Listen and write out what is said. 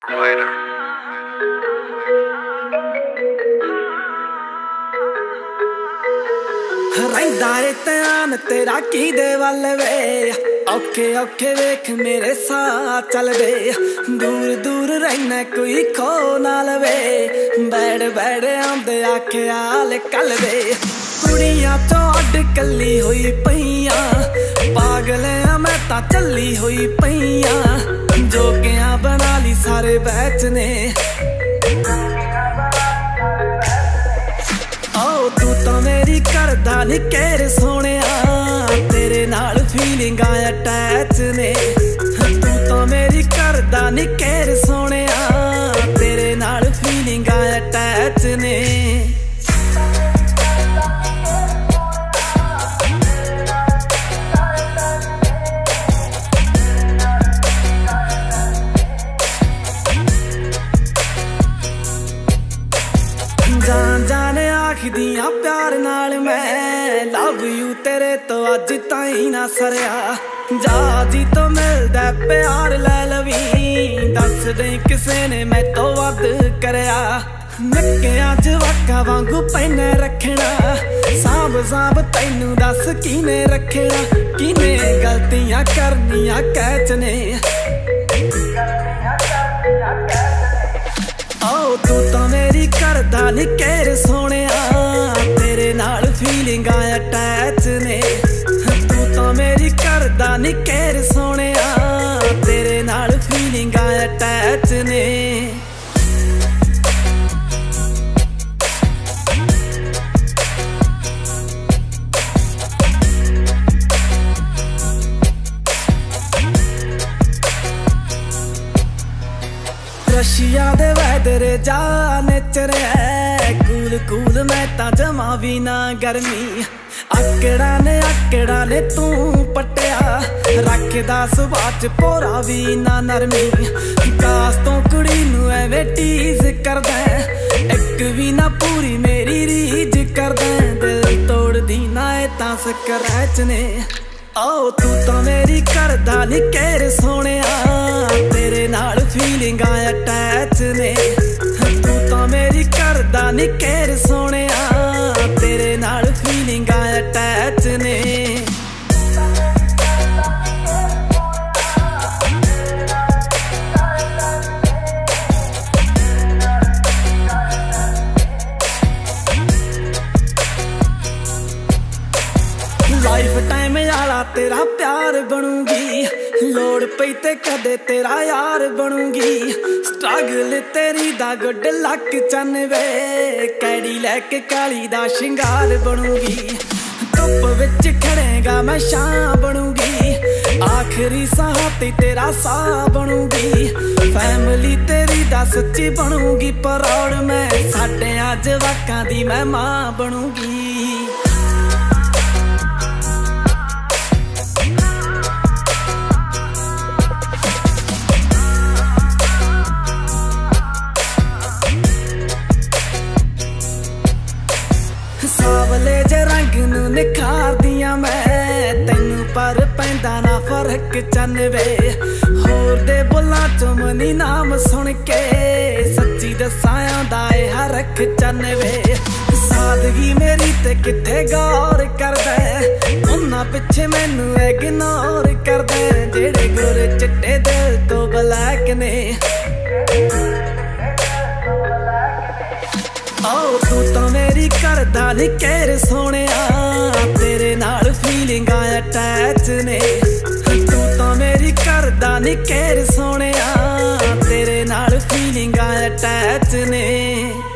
Later. रहिंदा ए ध्यान तेरा किदे वल वे, औखे औखे वेख मेरे साथ चल दे। दूर दूर रहना कोई खो ना लवे, बैठ बैठ आंदे आखिया कल दे। कुड़ियां चों अड कली हुई पईयां, पागल आ मैं तां चली हुई पईयां। जोगियां बना ली सारे बैच ने, तू तो मेरी करदा नी केर सोहणिया, तेरे नाल फीलिंगां अटैच ने। तू तो मेरी करदा नी केर सोहणिया, तेरे नाल फीलिंगां अटैच ने। जान जाने आखदियां प्यार नाल मैं, लव यू तेरे तो अज ताई ना सरया। जाजी तो मिलदा प्यार लै लवी, दस दे किसे ने मैं तो वध करया। निक्कियां जवाकां वांगू पैने रखना, सांभ सांभ तैनू दस किने रखना। किने गलतियां करनियां कैच ने, तू तो मेरी करदा नी केर सोहणिया, तेरे नाल फीलिंगां अटैच ने। तू तो मेरी करदा नी केर सोहणिया, तेरे नाल फीलिंगां अटैच ने। रशिया दे वैदर जा नेचर है, कूल कूल मैं तां जमा भी ना गर्मी। आकड़ा ने तू पट्टिया, रखदा सुभाऽ च भोरा भी ना नरमी। कास तो कुड़ी नू एवें टीज करदा, एक भी ना पूरी मेरी रीज करदा। दिल तोड़दी ना ए तां स्क्रैच ने, तू तो मेरी करदा नी केर सोहणिया, तेरे नाल फीलिंगां अटैच ने। तू तो मेरी करदा नी केर सोहणिया, तेरे नाल फीलिंगां अटैच ने। लाइफ टाइम यारा तेरा प्यार बनूंगी, लोड़ पई ते कदे तेरा यार बनूंगी। स्ट्रगल तेरी दा गुड लक चनवे, कैड़ी लैके काली दा शिंगार बनूंगी। धुप विच खड़ेगा मैं शां बनूंगी, आखिरी साह ते तेरा साह बनूंगी। फैमिली तेरी दा सच्ची बनूंगी, परौड़ मैं साडे जवाकां दी मैं मां बनूंगी। सावले जे रंग नू निखारदियां मैं, तैनू पर पैंदा ना फर्क चनवे। होर दे बुल्लां चों मनी नाम सुन के, सच्ची दस्सां आंदा ए हरख चनवे। सादगी मेरी ते किथे गौर करदा, उन्हां पिछे मैनू इग्नोर करदा। जेड़े गोरे चिट्टे दिल तो ब्लैक ने, तू तो मेरी करदा नी केर सोहणिया, तेरे नाल फीलिंगां अटैच ने। तू तो मेरी करदा नी केर सोहणिया, तेरे नाल फीलिंगां अटैच ने।